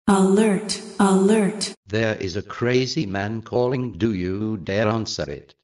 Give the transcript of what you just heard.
Alert, alert. There is a crazy man calling. Do you dare answer it?